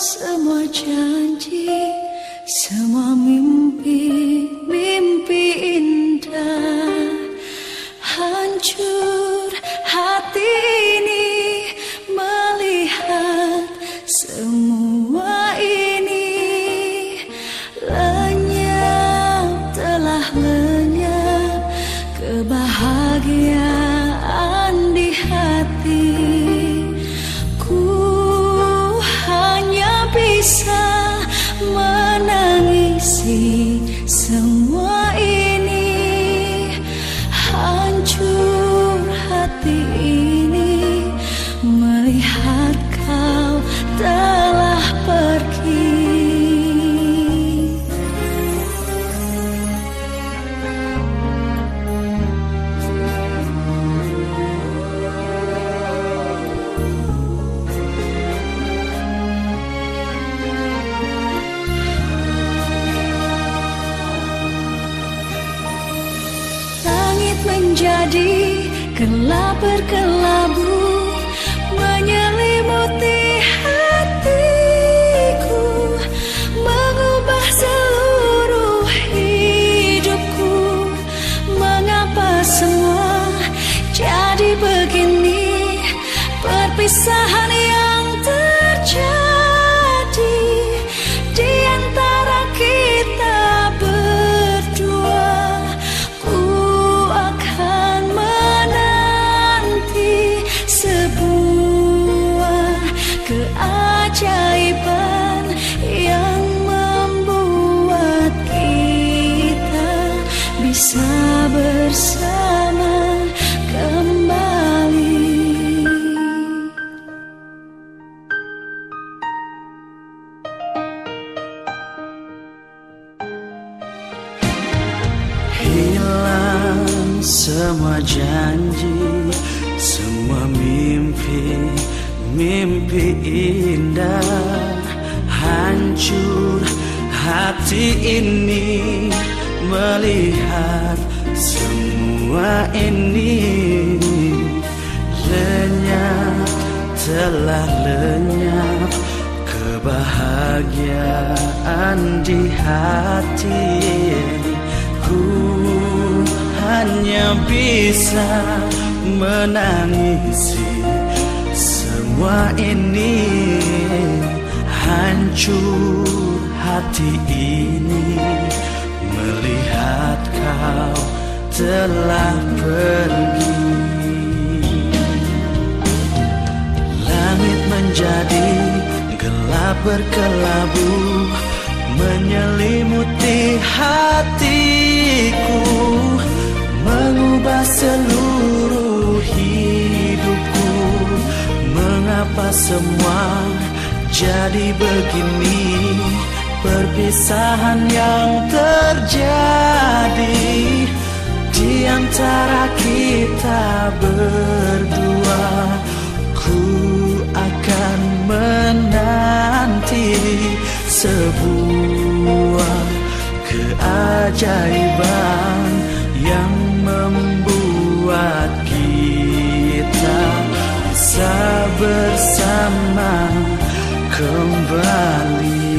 semua janji, semua mimpi-mimpi indah. Hancur hati ini melihat semua ini. Lenyap, telah lenyap kebahagiaan di hati. Bisa menangisi semua ini. Hancur hati ini melihat kau telah pergi. Menjadi gelap berkelabu, menyelimuti hatiku, mengubah seluruh hidupku. Mengapa semua jadi begini? Perpisahan yang terjadi di antara kita berdua. Keajaiban yang membuat kita bisa bersama kembali. Hilang semua janji, semua mimpi indah. Hancur hati ini melihat semua ini. Lenyap, telah lenyap kebahagiaan di hati. Ku hanya bisa menangisi semua ini. Hancur hati ini melihat kau telah pergi. Langit menjadi gelap berkelabu, menyelimuti hatiku, mengubah seluruh hidupku. Mengapa semua jadi begini? Perpisahan yang terjadi di antara kita berdua. Ku akan menanti sebuah keajaiban yang membuat kita bisa bersama kembali.